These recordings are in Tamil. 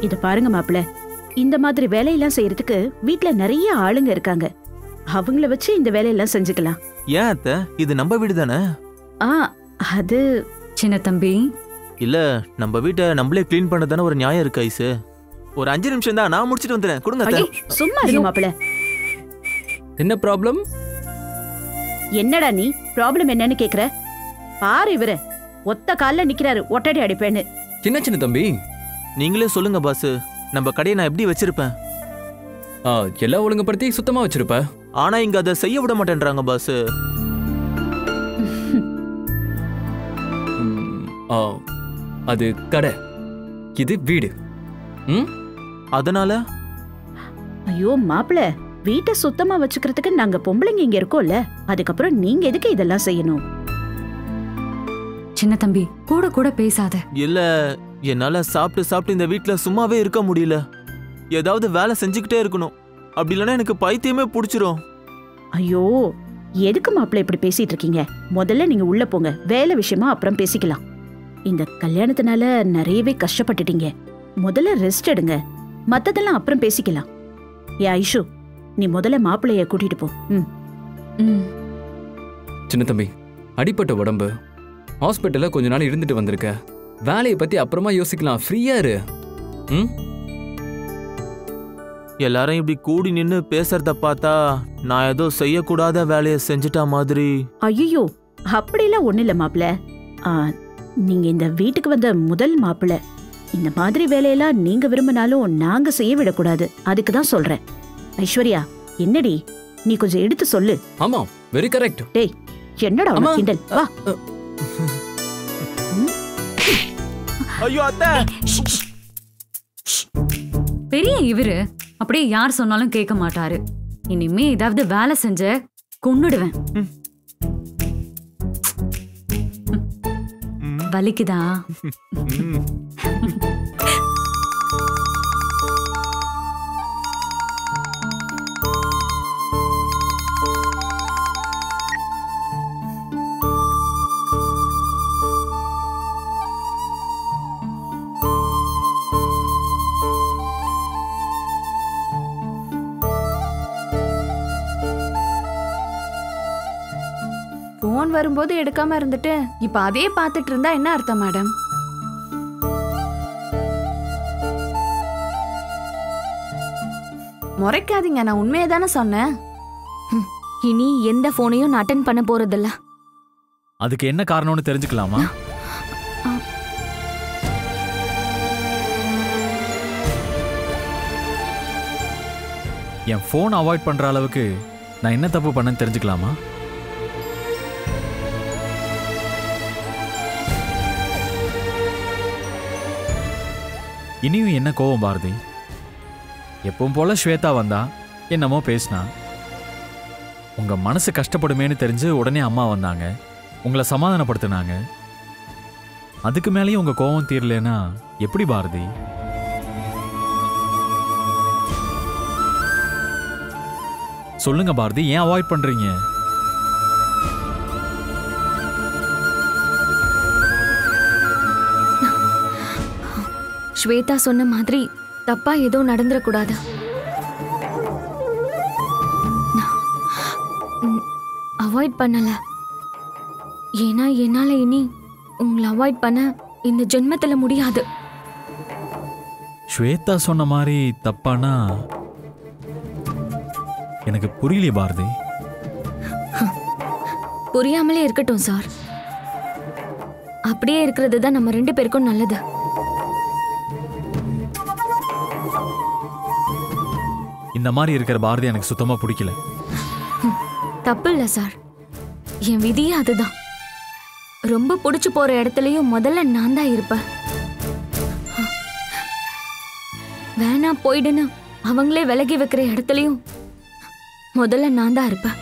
இத பாருங்க மாப்பிள்ள, இந்த மாதிரி வேலையெல்லாம் செய்யறதுக்கு வீட்ல நிறைய ஆளுங்க இருக்காங்க. அவங்கள வச்சு இந்த வேலையெல்லாம் செஞ்சுக்கலாம். ஏன் அத்தை, இது நம்ம வீடு தானே? அது சின்ன தம்பி, இல்ல நம்ம வீட்டை நம்மளே கிளீன் பண்ணதானே ஒரு நியாயம் இருக்கு ஐசு. ஒரு 5 நிமிஷம் தான், நான் முடிச்சிட்டு வந்துறேன். கொடுங்க அத்தை. சும்மா இருங்க மாப்பிள்ள. என்ன ப்ராப்ளம்? என்னடா நீ ப்ராப்ளம் என்னன்னு கேக்குற? பாரு இவரு ஒத்த கால்ல நிக்கிறாரு, ஒட்டடி அடிப்பேன்னு. சின்ன தம்பி, நீங்களே சொல்லுங்க பாஸ், நம்ம கடையை நான் எப்படி வச்சிருப்பேன்? எல்லாம் ஒழுங்குபடுத்தி சுத்தமா வச்சிருப்ப. ஆனா இங்க அதை செய்ய விட மாட்டேன்றாங்க பாஸ். அது கடை, இது வீடு. அதனால ஐயோ மாப்பிள்ள, வீட்டை சுத்தமா வச்சுக்கிறதுக்கு நாங்க பொம்பளைங்க இங்க இருக்கோம்ல, அதுக்கப்புறம் நீங்க எதுக்கு இதெல்லாம் செய்யணும்? சின்ன தம்பி கூட கூட பேசாத. இல்ல, என்னால சாப்பிட்டு இந்த வீட்டுல சும்மாவே இருக்க முடியல. ஏதாவது வேலை செஞ்சுக்கிட்டே இருக்கணும், அப்படி இல்லைன்னா எனக்கு பைத்தியமே பிடிச்சிரும். ஐயோ, எதுக்கு மாப்பிள்ள இப்படி பேசிட்டு இருக்கீங்க? முதல்ல நீங்க உள்ள போங்க, வேலை விஷயமா அப்புறம் பேசிக்கலாம். இந்த கல்யாணத்தினால நிறையவே கஷ்டப்பட்டுட்டீங்க, முதல்ல ரெஸ்ட் எடுங்க, மத்ததெல்லாம் அப்புறம் பேசிக்கலாம். ஏ ஐஷு, நீ முதல்ல மாப்பிள்ளைய கூட்டிட்டு போ. சின்ன தம்பி, அடிப்பட்ட உடம்பு, ஹாஸ்பிட்டல்ல கொஞ்ச நாள் இருந்துட்டு வந்திருக்க, வேலையை பத்தி அப்புறமா யோசிக்கலாம், ஃப்ரீயா இரு. எல்லாரும் இப்படி கூடி நின்னு பேசுறத பார்த்தா நான் ஏதோ செய்யக்கூடாத வேலையை செஞ்சுட்டா மாதிரி. ஐயோ, அப்படிலாம் ஒண்ணு இல்ல மாப்பிள்ள. நீங்க இந்த வீட்டுக்கு வந்த முதல் மாப்பிள்ள, இந்த மாதிரி வேலையெல்லாம் நீங்க விரும்பினாலும் நாங்க செய்ய விடக்கூடாது, அதுக்குதான் சொல்றேன். ஐஸ்வர்யா, என்னடி நீ கொஞ்சம் எடுத்து சொல்லு. ஆமா, வெரி கரெக்ட். டேய், என்னடா உனக்கு கிண்டல்? வா. ஐயோ அத்தை, பெரிய இவரு அப்படியே யார் சொன்னாலும் கேட்க மாட்டாரு. இனிமே ஏதாவது வேலை செஞ்ச கொன்னுடுவேன். வலிக்குதா? போன் வரும்போது எடுக்காம இருந்துட்டு இப்ப அதே பாத்துட்டு இருந்தா என்ன அர்த்தம் மேடம்? முறைக்காதீங்க, நான் உண்மையை தானே சொன்னேன். இனி எந்த போனையும் நான் அட்டெண்ட் பண்ண போறதில்ல. அதுக்கு என்ன காரணம்னு தெரிஞ்சுக்கலாமா? என் போன் அவாய்ட் பண்ற அளவுக்கு நான் என்ன தப்பு பண்ணேன்னு தெரிஞ்சுக்கலாமா? இனியும் என்ன கோவம் பாரதி? எப்பவும் போல ஸ்வேதா வந்தா, என்னமோ பேசினா, உங்க மனசு கஷ்டப்படுமேன்னு தெரிஞ்சு உடனே அம்மா வந்தாங்க, உங்களை சமாதானப்படுத்தினாங்க. அதுக்கு மேலேயும் உங்க கோவம் தீரலனா எப்படி பாரதி? சொல்லுங்க பாரதி, ஏன் அவாய்ட் பண்றீங்க? ஸ்வேதா சொன்ன மாதிரி தப்பா ஏதோ நடந்துடக்கூடாது. அவாய்ட் பண்ணல, ஏன்னா என்னால இனி உங்களை அவாய்ட் பண்ண இந்த ஜென்மத்துல முடியாது. ஸ்வேதா சொன்ன மாதிரி தப்பானா எனக்கு புரியலையே பாரதி. புரியாமலே இருக்கட்டும் சார், அப்படியே இருக்கிறது தான் நம்ம 2 பேருக்கும் நல்லது. இந்த மாதிரி இருக்கிற பாரதி எனக்கு சுத்தமா பிடிக்கல. தப்பு இல்ல சார், என் விதியே அதுதான். ரொம்ப பிடிச்சு போற இடத்துலயும் முதல்ல நான் தான் இருப்பேன். வேணா போயிடுன்னு அவங்களே விலகி வைக்கிற இடத்துலயும் முதல்ல நான் தான் இருப்பேன்.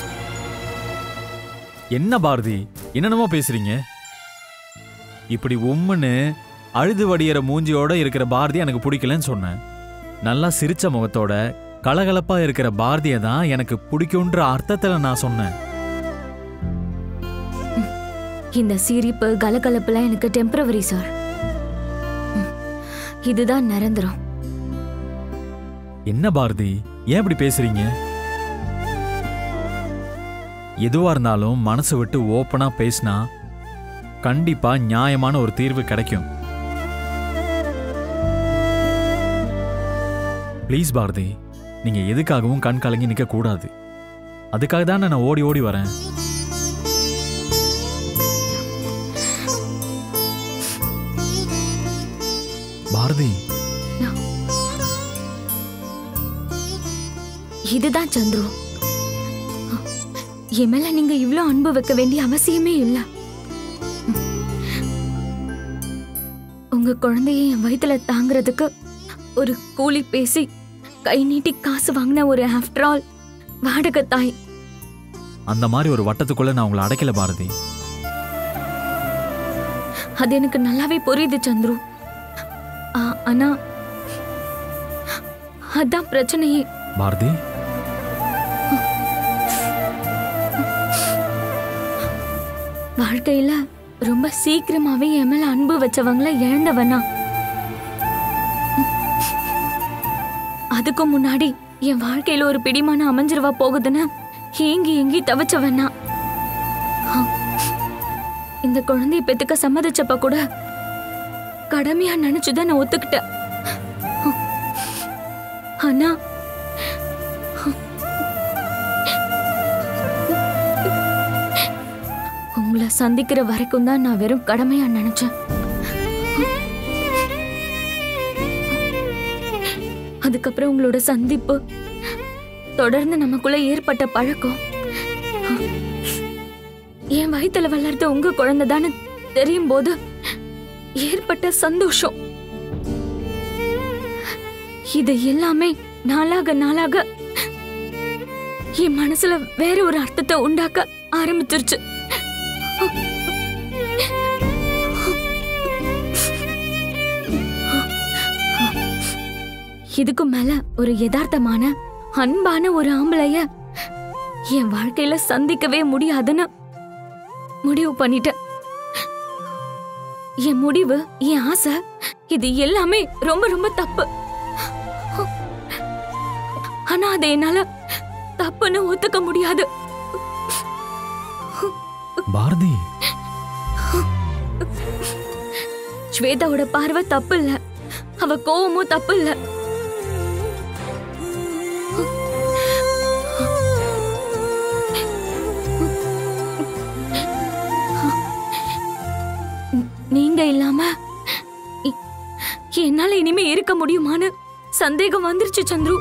என்ன பாரதி, என்னென்னமோ பேசுறீங்க? இப்படி உம்முன்னு அழுது வடிகிற மூஞ்சியோட இருக்கிற பாரதி எனக்கு பிடிக்கலன்னு சொன்னேன். நல்லா சிரிச்ச முகத்தோட கலகலப்பா இருக்கிற பாரதியை தான் எனக்கு பிடிக்கும்ன்ற அர்த்தத்துல நான் சொன்னேன். இந்த சிரிப்பு கலகலப்புலாம் எனக்கு டெம்பரவரி சார். இதுதான் நிரந்தரம். என்ன பாரதி, ஏன் இப்படி பேசுறீங்க? எதுவா இருந்தாலும் மனசு விட்டு ஓப்பனா பேசினா கண்டிப்பா நியாயமான ஒரு தீர்வு கிடைக்கும். ப்ளீஸ் பாரதி, நீங்க எதுக்காகவும் கண் கலங்கி நிக்க கூடாது. அதுக்காக தான் நான் ஓடி ஓடி வரேன். பாரதி, இதுதான் சந்துரு. என் மேல நீங்க இவ்ளோ அன்பு வைக்க வேண்டிய அவசியமே இல்ல. உங்க குழந்தைய என் வயித்துல தாங்கிறதுக்கு ஒரு கூலி பேசி கை நீட்டி காசு வாங்கின ஒரு ஆஃப்டர் ஆல் வாடகை தாய். அந்த மாதிரி ஒரு வட்டத்துக்குள்ள நான் உங்களை அடைக்கல பாரதி. அது எனக்கு நல்லாவே புரியுது சந்துரு. ஆனா அதான் பிரச்சனையே. பாரதி, வாழ்க்கையில ரொம்ப சீக்கிரமாவே என் மேல அன்பு வச்சவங்கள இழந்தவனா, அதுக்கு முன்னாடி என் வாழ்க்கையில ஒரு பிடிமான அமைஞ்சிருவா போகுதுன்னு ஏங்கி ஏங்கி தவிச்சவனா, இந்த குழந்தைய பெத்துக்க சம்மதிச்சப்ப கூட கடமையா நினைச்சுதான் நான் ஒத்துக்கிட்டேன். ஆனா உங்களை சந்திக்கிற வரைக்கும் தான் நான் வெறும் கடமையா நினைச்சேன். அதுக்கப்புறம் உங்களோட சந்திப்பு, தொடர்ந்து நமக்குள்ள ஏற்பட்ட பழக்கம், என் வயித்துல வளர்ந்த உங்க குழந்தைதான்னு தெரியும் போது ஏற்பட்ட சந்தோஷம், இது எல்லாமே நாளாக நாளாக என் மனசுல வேற ஒரு அர்த்தத்தை உண்டாக்க ஆரம்பிச்சிருச்சு. இதுக்கு மேல ஒரு யதார்த்தமான அன்பான ஒரு ஆம்பளைய என் வாழ்க்கையில சந்திக்கவே முடியாதுன்னு முடிவு பண்ணிட்டேன். என் முடிவு, என் ஆசை, இது எல்லாமே ரொம்ப ரொம்ப தப்பு. ஆனா அதை என்னால தப்புன்னு ஒத்துக்க முடியாது. பாரதி, ஸ்வேதாவோட பார்வை தப்பு இல்ல, அவ கோவமும் தப்பு இல்ல. நீங்க இல்லாம என்னால இனிமே இருக்க முடியுமான்னு சந்தேகம் வந்துருச்சு சந்துரு.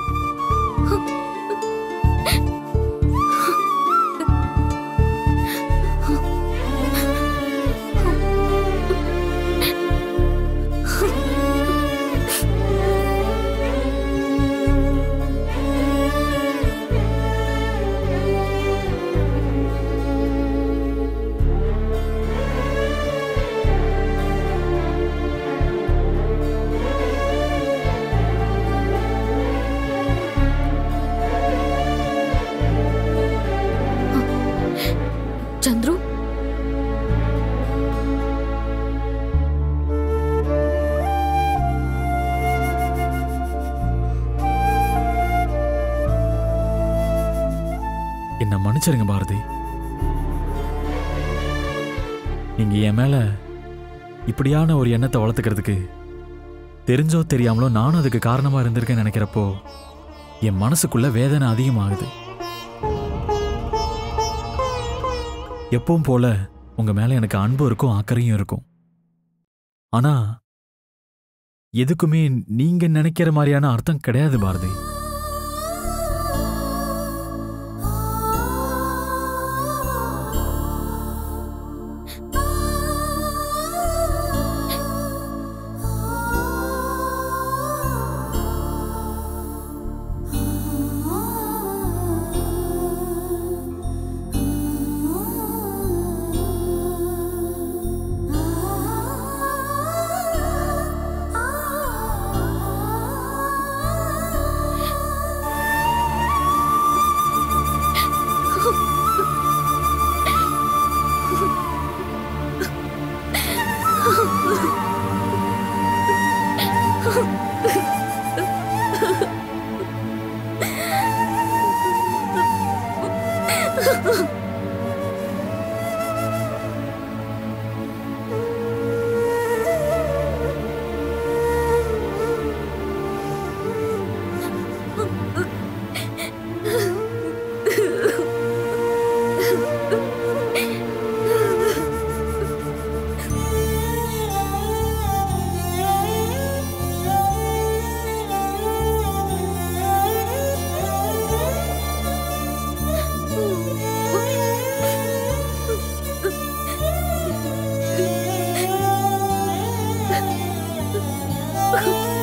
சந்துரு, என்ன மன்னிச்சிருங்க பாரதி. நீங்க என் மேல இப்படியான ஒரு எண்ணத்தை வளர்த்துக்கிறதுக்கு தெரிஞ்சோ தெரியாமலோ நானும் அதுக்கு காரணமா இருந்திருக்கேன்னு நினைக்கிறப்போ என் மனசுக்குள்ள வேதனை அதிகமாகுது. எப்பவும் போல உங்க மேல எனக்கு அன்பு இருக்கும், அக்கறையும் இருக்கும். ஆனா எதுக்குமே நீங்க நினைக்கிற மாதிரியான அர்த்தம் கிடையாது பாரதி. அம்மா